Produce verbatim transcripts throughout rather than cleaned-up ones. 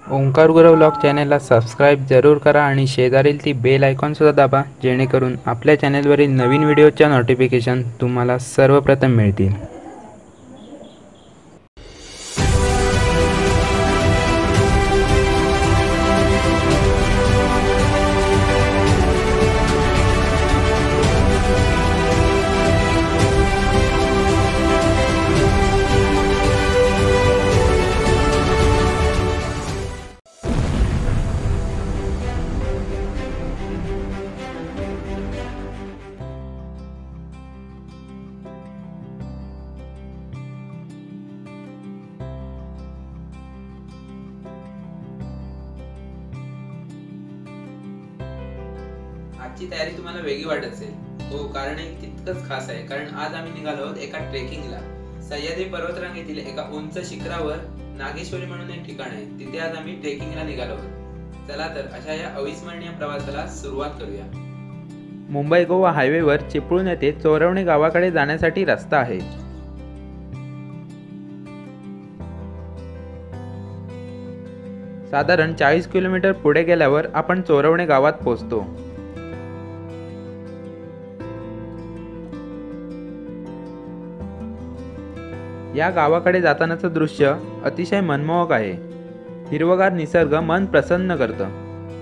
Omkar Gurav vlog चॅनलला subscribe जरूर करा आणि शेजारील ती बेल आयकॉनसुद्धा दाबा, जेणेकरून आपल्या चॅनलवरील नवीन व्हिडिओच्या नोटिफिकेशन तुम्हाला सर्वप्रथम मिळतील. आजची तयारी तुम्हाला वेगळी वाटत असेल. हो, कारण एक तितकंच खास आहे. कारण आज आम्ही निघालो आहोत एका ट्रेकिंगला. सह्याद्री पर्वतरांगेतील एका उंच शिखरावर नागेश्वरी म्हणून एक ठिकाण आहे. तिथे आज आम्ही ट्रेकिंगला निघालो आहोत. चला तर अशा या अविस्मरणीय प्रवासाला सुरुवात करूया. मुंबई गोवा हायवेवर चिपळूण येथे चोरवणे गावाकडे जाण्यासाठी रस्ता आहे. साधारण चाळीस किलोमीटर पुढे गेल्यावर आपण चोरवणे गावात पोहोचतो. या गावाकडे जातानाचं दृश्य अतिशय मनमोहक आहे. हिरवगार निसर्ग मन प्रसन्न करतं.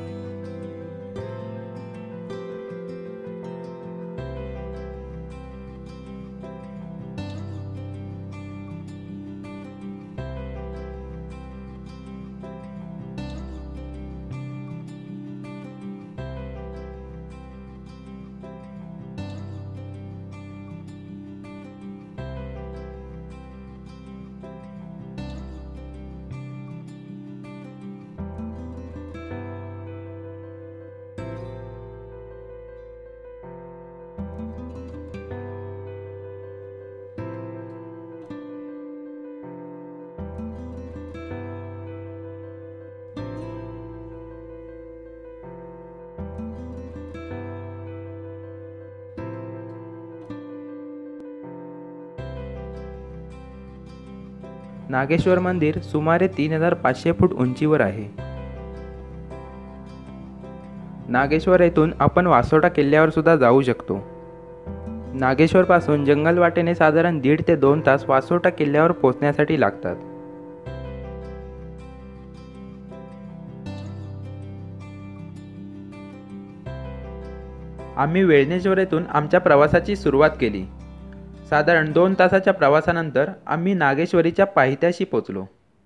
नागेश्वर मंदिर सुमारे तीन हजार पाचशे फूट उंचीवर आहे. नागेश्वर येथून आपण वासोटा किल्ल्यावर सुद्धा जाऊ शकतो. नागेश्वर पासून जंगल वाटेने साधारण दीड ते दोन तास वासोटा किल्ल्यावर पोहोचण्यासाठी लागतात. आम्ही वेळणेश्वर येथून आमच्या प्रवासाची सुरुवात केली. साधारण दोन तासाच्या प्रवासानंतर आम्ही नागेश्वरीच्या पायथ्याशी पोहोचलो.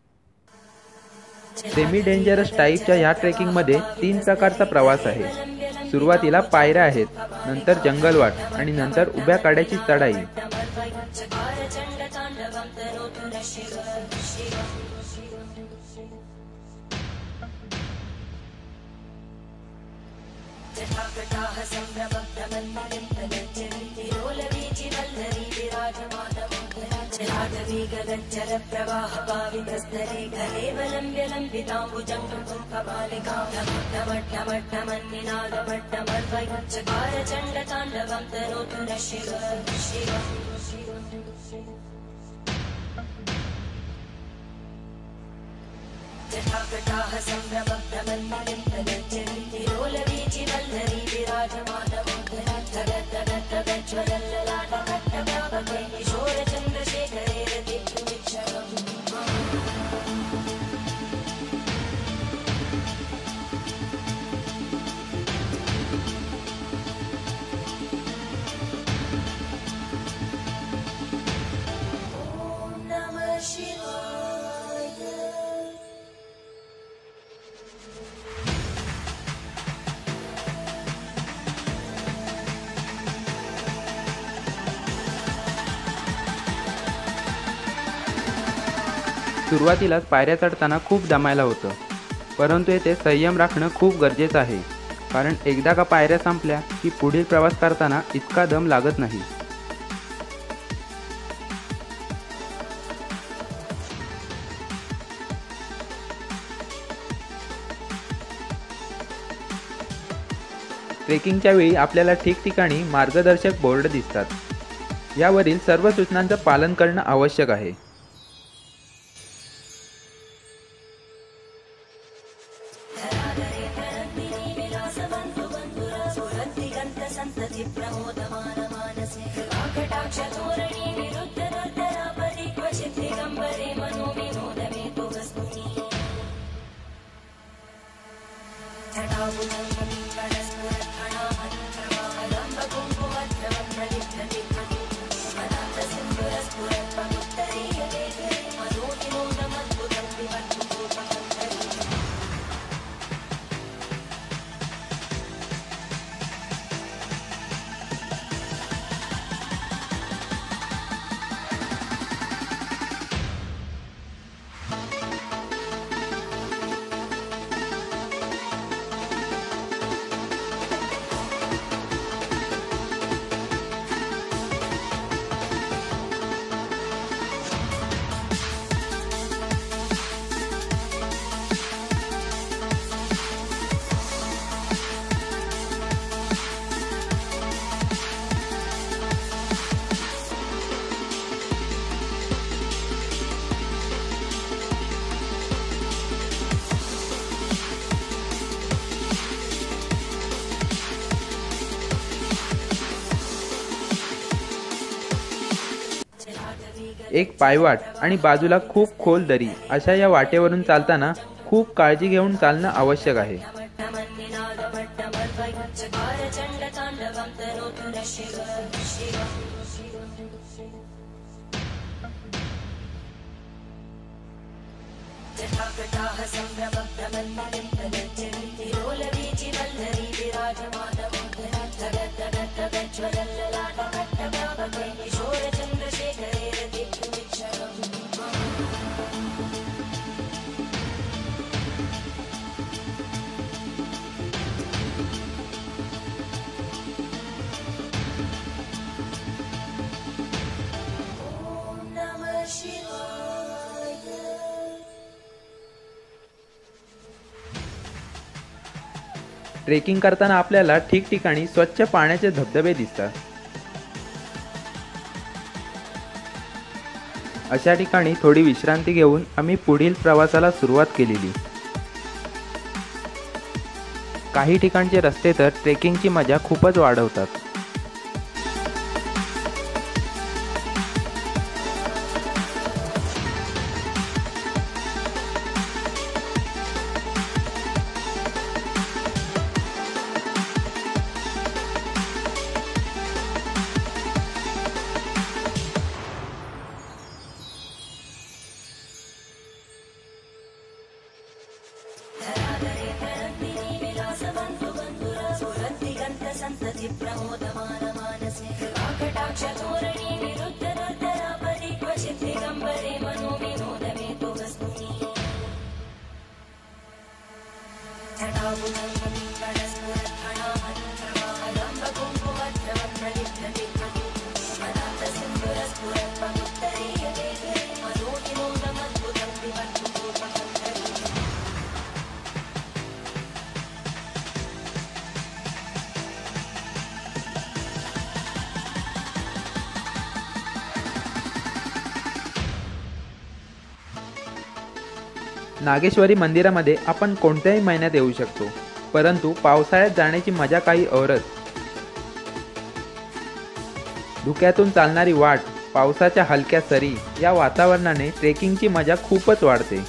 सेमी डेंजरस टाईपच्या ह्या ट्रेकिंगमध्ये तीन प्रकारचा प्रवास आहे. सुरुवातीला पायऱ्या आहेत, नंतर जंगलवाट आणि नंतर उभ्या कड्याची चढाई. सुरुवातीलाच पायऱ्या चढताना खूप दमायला होतं, परंतु येथे संयम राखणं खूप गरजेचं आहे. कारण एकदा का पायऱ्या संपल्या की पुढील प्रवास करताना इतका दम लागत नाही. ट्रेकिंगच्या वेळी आपल्याला ठिकठिकाणी मार्गदर्शक बोर्ड दिसतात. यावरील सर्व सूचनांचं पालन करणं आवश्यक आहे. एक पायवाट आणि बाजूला खूप खोल दरी अशा या वाटेवरून चालताना खूप काळजी घेऊन चालणं आवश्यक आहे. ट्रेकिंग करताना आपल्याला ठिकठिकाणी स्वच्छ पाण्याचे धबधबे दिसतात. अशा ठिकाणी थोडी विश्रांती घेऊन आम्ही पुढील प्रवासाला सुरुवात केलेली. काही ठिकाणचे रस्ते तर ट्रेकिंगची मजा खूपच वाढवतात. नागेश्वरी मंदिरामध्ये आपण कोणत्याही महिन्यात येऊ शकतो, परंतु पावसाळ्यात जाण्याची मजा काही औरच. धुक्यातून चालणारी वाट, पावसाच्या हलक्या सरी या वातावरणाने ट्रेकिंगची मजा खूपच वाढते.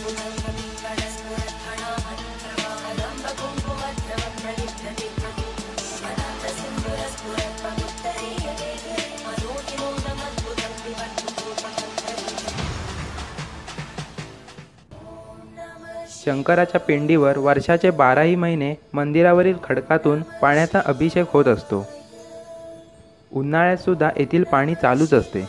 शंकराच्या पिंडीवर वर्षाचे बाराही महिने मंदिरावरील खडकातून पाण्याचा अभिषेक होत असतो. उन्हाळ्यात सुद्धा येथील पाणी चालूच असते.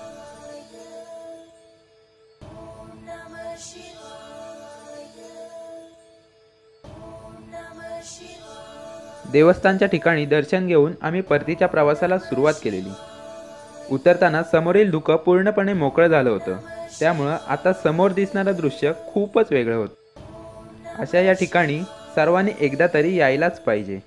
देवस्थानच्या ठिकाणी दर्शन घेऊन आम्ही परतीच्या प्रवासाला सुरुवात केलेली. उतरताना समोरील धुकं पूर्णपणे मोकळं झालं होतं, त्यामुळं आता समोर दिसणारं दृश्य खूपच वेगळं होतं. अशा या ठिकाणी सर्वांनी एकदा तरी यायलाच पाहिजे.